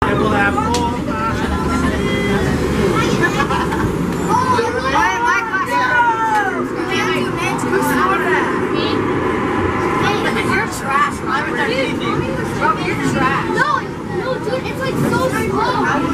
will have full. You're trash. Bro, you're trash. No, dude, it's like so slow.